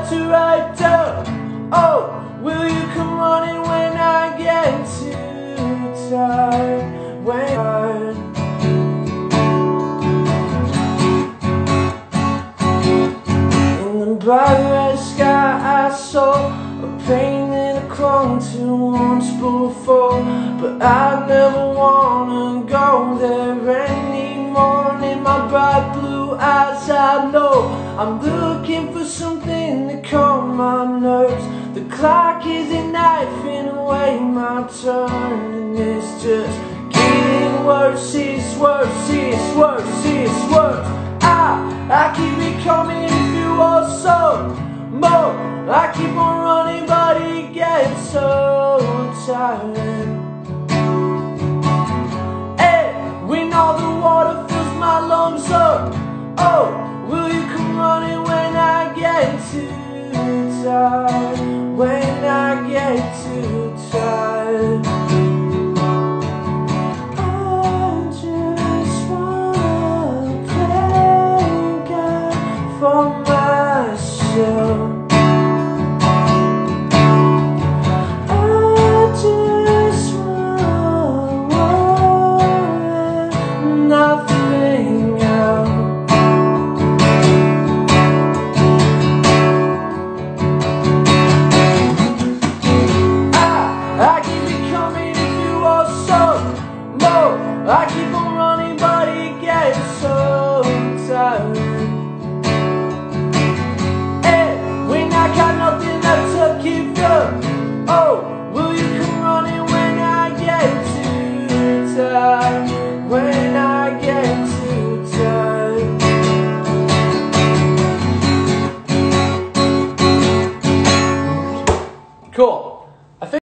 to write down. Oh, will you come running when I get too tired? In the bright red sky I saw a pain that I clung to once before, but I never wanna go there anymore. And in my bright blue eyes I know I'm looking for something to calm my nerves. The clock isn't knifing away my turn, and it's just getting worse, it's worse, it's worse, it's worse. I keep it coming if you want some more. I keep on running but it gets so tired. Hey, when all the water fills my lungs up, oh, will you come running when I get too tired? When I get too tired. I just wanna play God for myself. I just wanna worry nothing else. I keep it coming if you want some more. I keep on running but it gets so tired. Hey, when I got nothing left to give up, oh, will you come running when I get too tired? When I get too tired. Cool.